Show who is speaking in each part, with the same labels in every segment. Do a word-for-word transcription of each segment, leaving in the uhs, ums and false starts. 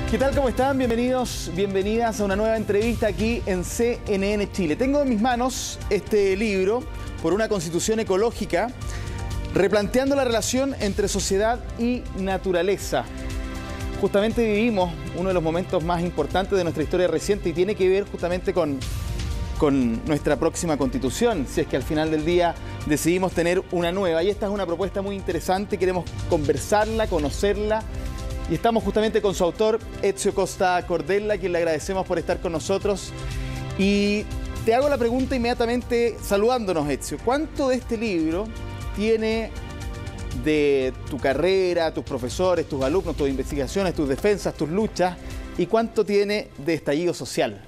Speaker 1: ¿Qué tal? ¿Cómo están? Bienvenidos, bienvenidas a una nueva entrevista aquí en C N N Chile. Tengo en mis manos este libro, Por una Constitución Ecológica, replanteando la relación entre sociedad y naturaleza. Justamente vivimos uno de los momentos más importantes de nuestra historia reciente y tiene que ver justamente con, con nuestra próxima constitución, si es que al final del día decidimos tener una nueva. Y esta es una propuesta muy interesante, queremos conversarla, conocerla. Y estamos justamente con su autor, Ezio Costa Cordella, a quien le agradecemos por estar con nosotros. Y te hago la pregunta inmediatamente saludándonos, Ezio. ¿Cuánto de este libro tiene de tu carrera, tus profesores, tus alumnos, tus investigaciones, tus defensas, tus luchas? ¿Y cuánto tiene de estallido social?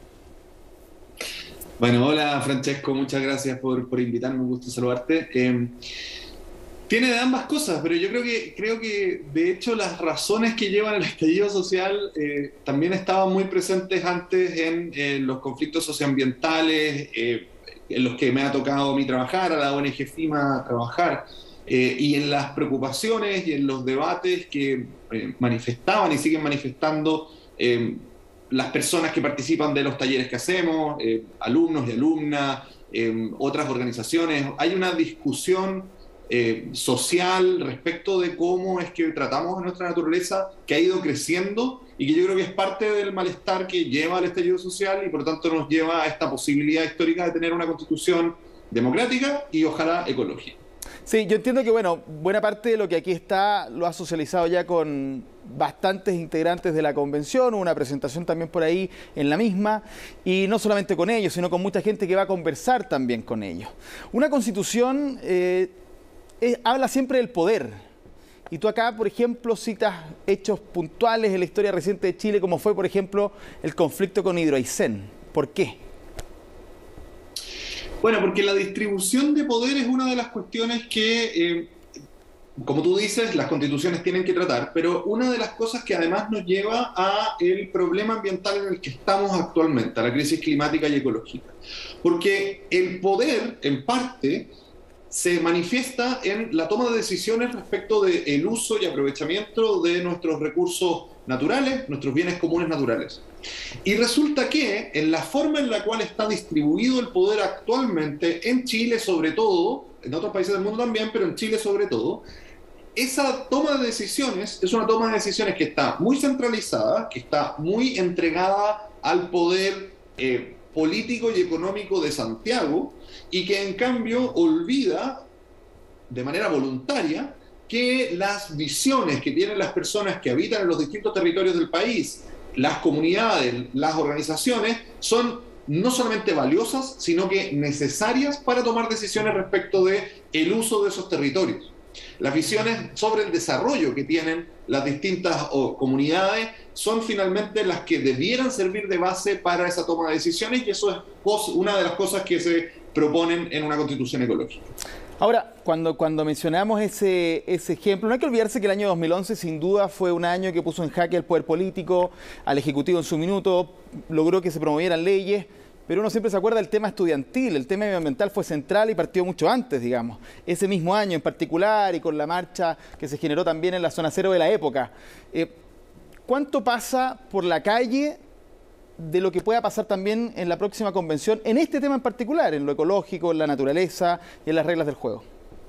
Speaker 2: Bueno, hola Francesco, muchas gracias por, por invitarme, un gusto saludarte. Eh, Tiene de ambas cosas, pero yo creo que, creo que de hecho las razones que llevan al estallido social eh, también estaban muy presentes antes en, en los conflictos socioambientales, eh, en los que me ha tocado a mí trabajar, a la O N G FIMA trabajar, eh, y en las preocupaciones y en los debates que eh, manifestaban y siguen manifestando eh, las personas que participan de los talleres que hacemos, eh, alumnos y alumnas, eh, otras organizaciones. Hay una discusión Eh, social respecto de cómo es que tratamos a nuestra naturaleza, que ha ido creciendo y que yo creo que es parte del malestar que lleva al estallido social y por lo tanto nos lleva a esta posibilidad histórica de tener una constitución democrática y ojalá ecológica.
Speaker 1: Sí, yo entiendo que bueno, buena parte de lo que aquí está lo ha socializado ya con bastantes integrantes de la convención, hubo una presentación también por ahí en la misma, y no solamente con ellos, sino con mucha gente que va a conversar también con ellos. Una constitución eh, Eh, habla siempre del poder. Y tú acá, por ejemplo, citas hechos puntuales en la historia reciente de Chile, como fue, por ejemplo, el conflicto con Hidroaicén. ¿Por qué?
Speaker 2: Bueno, porque la distribución de poder es una de las cuestiones que, eh, como tú dices, las constituciones tienen que tratar, pero una de las cosas que además nos lleva a el problema ambiental en el que estamos actualmente, a la crisis climática y ecológica. Porque el poder, en parte, se manifiesta en la toma de decisiones respecto del uso y aprovechamiento de nuestros recursos naturales, nuestros bienes comunes naturales. Y resulta que en la forma en la cual está distribuido el poder actualmente, en Chile sobre todo, en otros países del mundo también, pero en Chile sobre todo, esa toma de decisiones es una toma de decisiones que está muy centralizada, que está muy entregada al poder eh, político y económico de Santiago, y que en cambio olvida de manera voluntaria que las visiones que tienen las personas que habitan en los distintos territorios del país, las comunidades, las organizaciones, son no solamente valiosas, sino que necesarias para tomar decisiones respecto del uso de esos territorios. Las visiones sobre el desarrollo que tienen las distintas oh, comunidades son finalmente las que debieran servir de base para esa toma de decisiones, y eso es una de las cosas que se proponen en una constitución ecológica.
Speaker 1: Ahora, cuando, cuando mencionamos ese, ese ejemplo, no hay que olvidarse que el año dos mil once sin duda fue un año que puso en jaque al poder político, al Ejecutivo en su minuto, logró que se promovieran leyes, pero uno siempre se acuerda del tema estudiantil, el tema medioambiental fue central y partió mucho antes, digamos, ese mismo año en particular y con la marcha que se generó también en la zona cero de la época. Eh, ¿Cuánto pasa por la calle de lo que pueda pasar también en la próxima convención, en este tema en particular, en lo ecológico, en la naturaleza y en las reglas del juego?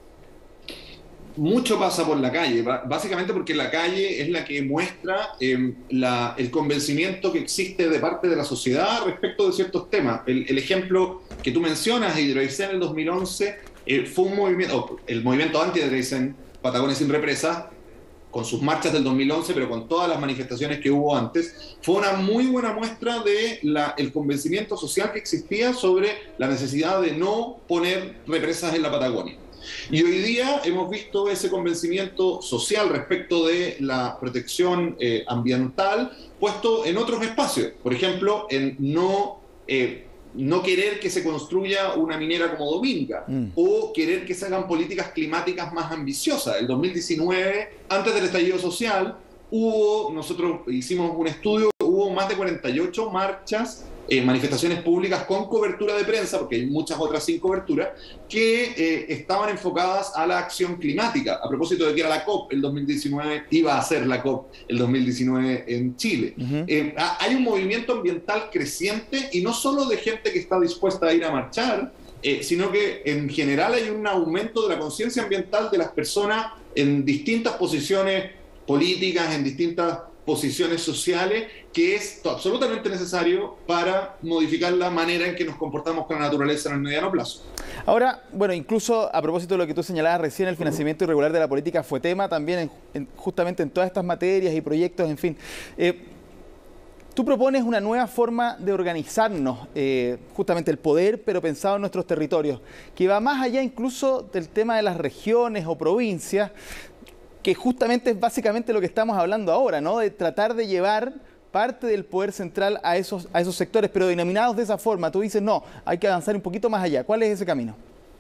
Speaker 2: Mucho pasa por la calle, básicamente porque la calle es la que muestra eh, la, el convencimiento que existe de parte de la sociedad respecto de ciertos temas. El, el ejemplo que tú mencionas, Hidroaicén en el dos mil once, eh, fue un movimiento, el movimiento anti-Hidroaicén, Patagonia sin represa, con sus marchas del dos mil once, pero con todas las manifestaciones que hubo antes, fue una muy buena muestra de la, el convencimiento social que existía sobre la necesidad de no poner represas en la Patagonia. Y hoy día hemos visto ese convencimiento social respecto de la protección eh, ambiental puesto en otros espacios, por ejemplo, en no... Eh, no querer que se construya una minera como Dominga, mm. o querer que se hagan políticas climáticas más ambiciosas. El dos mil diecinueve, antes del estallido social, hubo, nosotros hicimos un estudio, hubo más de cuarenta y ocho marchas eh, manifestaciones públicas con cobertura de prensa, porque hay muchas otras sin cobertura, que eh, estaban enfocadas a la acción climática, a propósito de que era la COP el dos mil diecinueve, iba a ser la COP el dos mil diecinueve en Chile. Uh-huh. eh, hay un movimiento ambiental creciente, y no solo de gente que está dispuesta a ir a marchar, eh, sino que en general hay un aumento de la conciencia ambiental de las personas en distintas posiciones políticas, en distintas posiciones sociales, que es absolutamente necesario para modificar la manera en que nos comportamos con la naturaleza en el mediano plazo.
Speaker 1: Ahora, bueno, incluso a propósito de lo que tú señalabas recién, el financiamiento irregular de la política fue tema también en, en, justamente en todas estas materias y proyectos, en fin. Eh, tú propones una nueva forma de organizarnos, eh, justamente el poder, pero pensado en nuestros territorios, que va más allá incluso del tema de las regiones o provincias, que justamente es básicamente lo que estamos hablando ahora, ¿no? De tratar de llevar parte del poder central a esos, a esos sectores, pero denominados de esa forma. Tú dices, no, hay que avanzar un poquito más allá. ¿Cuál es ese camino?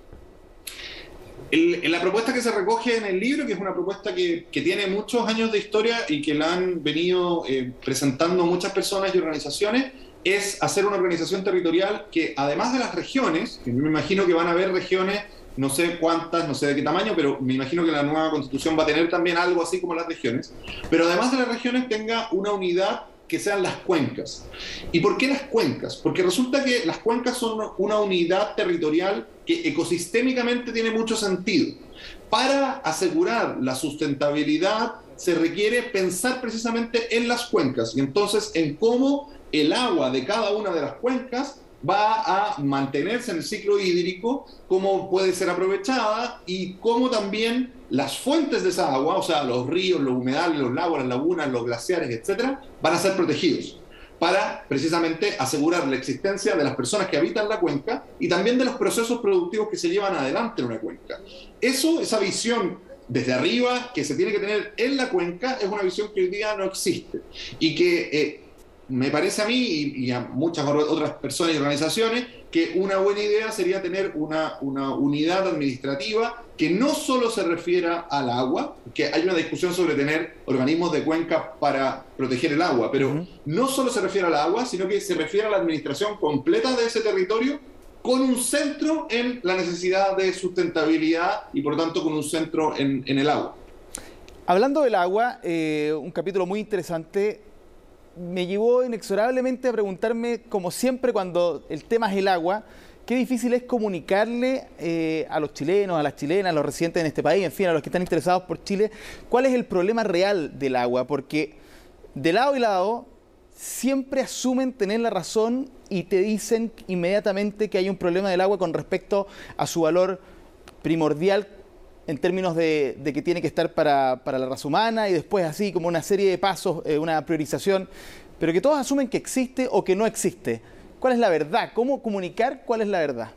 Speaker 2: El, en la propuesta que se recoge en el libro, que es una propuesta que, que tiene muchos años de historia y que la han venido eh, presentando muchas personas y organizaciones, es hacer una organización territorial que, además de las regiones, que me imagino que van a haber regiones, no sé cuántas, no sé de qué tamaño, pero me imagino que la nueva Constitución va a tener también algo así como las regiones, pero además de las regiones tenga una unidad que sean las cuencas. ¿Y por qué las cuencas? Porque resulta que las cuencas son una unidad territorial que ecosistémicamente tiene mucho sentido. Para asegurar la sustentabilidad se requiere pensar precisamente en las cuencas, y entonces en cómo el agua de cada una de las cuencas va a mantenerse en el ciclo hídrico, cómo puede ser aprovechada y cómo también las fuentes de esa agua, o sea, los ríos, los humedales, los lagos, las lagunas, los glaciares, etcétera, van a ser protegidos para precisamente asegurar la existencia de las personas que habitan la cuenca y también de los procesos productivos que se llevan adelante en una cuenca. Eso, esa visión desde arriba que se tiene que tener en la cuenca, es una visión que hoy día no existe y que eh, me parece a mí y, y a muchas otras personas y organizaciones que una buena idea sería tener una, una unidad administrativa que no solo se refiera al agua, que hay una discusión sobre tener organismos de cuenca para proteger el agua, pero uh-huh. no solo se refiere al agua, sino que se refiere a la administración completa de ese territorio con un centro en la necesidad de sustentabilidad y por lo tanto con un centro en, en el agua.
Speaker 1: Hablando del agua, eh, un capítulo muy interesante me llevó inexorablemente a preguntarme, como siempre cuando el tema es el agua, qué difícil es comunicarle eh, a los chilenos, a las chilenas, a los residentes en este país, en fin, a los que están interesados por Chile, cuál es el problema real del agua, porque de lado y lado siempre asumen tener la razón y te dicen inmediatamente que hay un problema del agua con respecto a su valor primordial en términos de, de que tiene que estar para, para la raza humana y después así como una serie de pasos, eh, una priorización, pero que todos asumen que existe o que no existe. ¿Cuál es la verdad? ¿Cómo comunicar cuál es la verdad?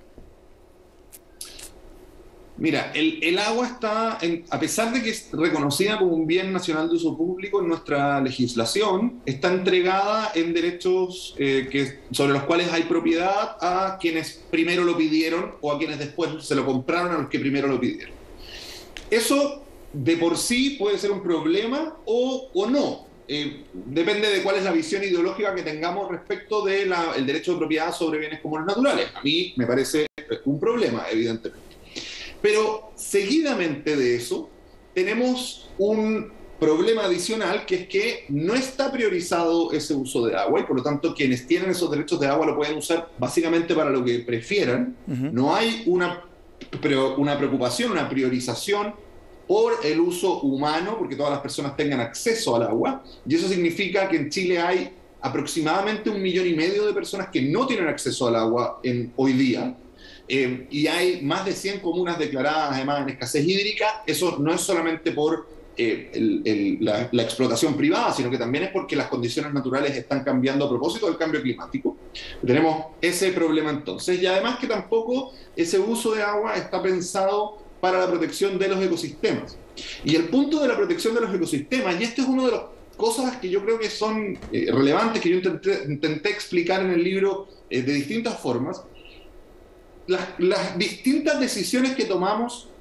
Speaker 2: Mira, el, el agua está, en, a pesar de que es reconocida como un bien nacional de uso público en nuestra legislación, está entregada en derechos eh, que, sobre los cuales hay propiedad a quienes primero lo pidieron o a quienes después se lo compraron a los que primero lo pidieron. Eso de por sí puede ser un problema o, o no. Eh, depende de cuál es la visión ideológica que tengamos respecto del derecho de propiedad sobre bienes comunes naturales. A mí me parece un problema, evidentemente. Pero seguidamente de eso tenemos un problema adicional, que es que no está priorizado ese uso de agua y por lo tanto quienes tienen esos derechos de agua lo pueden usar básicamente para lo que prefieran. Uh-huh. No hay una Pero una preocupación, una priorización por el uso humano, porque todas las personas tengan acceso al agua, y eso significa que en Chile hay aproximadamente un millón y medio de personas que no tienen acceso al agua en, hoy día, eh, y hay más de cien comunas declaradas además en escasez hídrica. Eso no es solamente por eh, el, el, la, la explotación privada, sino que también es porque las condiciones naturales están cambiando a propósito del cambio climático. Tenemos ese problema entonces, y además que tampoco ese uso de agua está pensado para la protección de los ecosistemas. Y el punto de la protección de los ecosistemas, y esto es una de las cosas que yo creo que son eh, relevantes, que yo intenté, intenté explicar en el libro eh, de distintas formas, las, las distintas decisiones que tomamos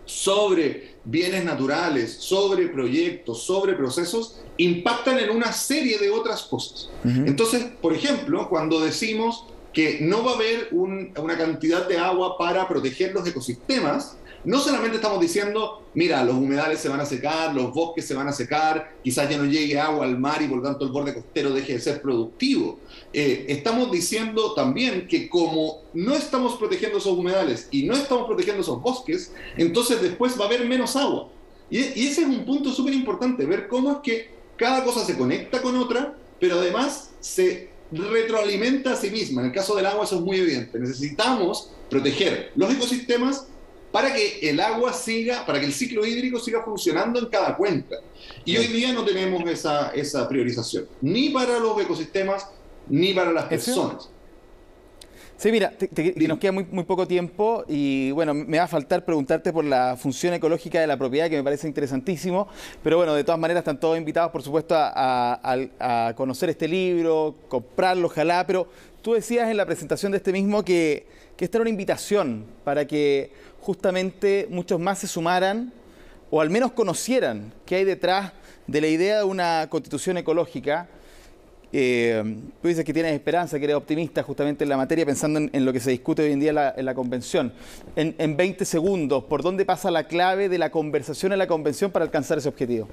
Speaker 2: sobre bienes naturales, sobre proyectos, sobre procesos, impactan en una serie de otras cosas. Uh-huh. Entonces, por ejemplo, cuando decimos que no va a haber un, una cantidad de agua para proteger los ecosistemas, no solamente estamos diciendo, mira, los humedales se van a secar, los bosques se van a secar, quizás ya no llegue agua al mar y por tanto el borde costero deje de ser productivo. Eh, estamos diciendo también que como no estamos protegiendo esos humedales y no estamos protegiendo esos bosques, entonces después va a haber menos agua. Y, y ese es un punto súper importante, ver cómo es que cada cosa se conecta con otra, pero además se retroalimenta a sí misma. En el caso del agua eso es muy evidente. Necesitamos proteger los ecosistemas para que el agua siga, para que el ciclo hídrico siga funcionando en cada cuenca. Y Bien. Hoy día no tenemos esa, esa priorización, ni para los ecosistemas, ni para las personas.
Speaker 1: Sí, mira, te, te, nos queda muy, muy poco tiempo y bueno, me va a faltar preguntarte por la función ecológica de la propiedad, que me parece interesantísimo, pero bueno, de todas maneras están todos invitados, por supuesto, a, a, a conocer este libro, comprarlo, ojalá, pero tú decías en la presentación de este mismo que, que esta era una invitación para que justamente muchos más se sumaran o al menos conocieran qué hay detrás de la idea de una constitución ecológica. Eh, tú dices que tienes esperanza, que eres optimista justamente en la materia, pensando en, en lo que se discute hoy en día en la, en la convención. En, en veinte segundos, ¿por dónde pasa la clave de la conversación en la convención para alcanzar ese objetivo?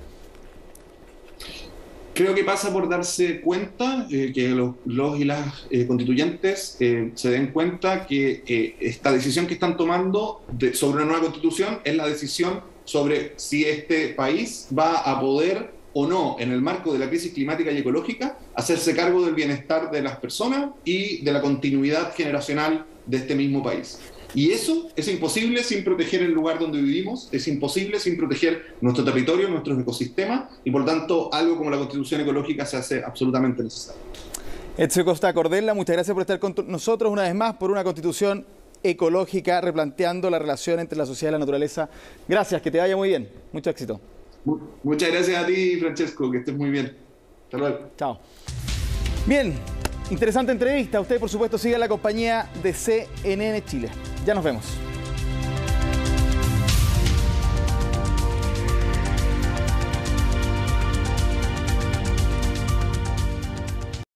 Speaker 2: Creo que pasa por darse cuenta, eh, que los, los y las eh, constituyentes eh, se den cuenta que eh, esta decisión que están tomando de, sobre una nueva constitución es la decisión sobre si este país va a poder o no, en el marco de la crisis climática y ecológica, hacerse cargo del bienestar de las personas y de la continuidad generacional de este mismo país. Y eso es imposible sin proteger el lugar donde vivimos, es imposible sin proteger nuestro territorio, nuestros ecosistemas, y por tanto algo como la Constitución Ecológica se hace absolutamente necesario.
Speaker 1: Ezio Costa Cordella, muchas gracias por estar con nosotros una vez más por una Constitución ecológica, replanteando la relación entre la sociedad y la naturaleza. Gracias, que te vaya muy bien. Mucho éxito.
Speaker 2: Muchas gracias a ti, Francesco, que estés muy bien. Hasta luego.
Speaker 1: Chao. Bien, interesante entrevista. Usted, por supuesto, siga la compañía de C N N Chile. Ya nos vemos.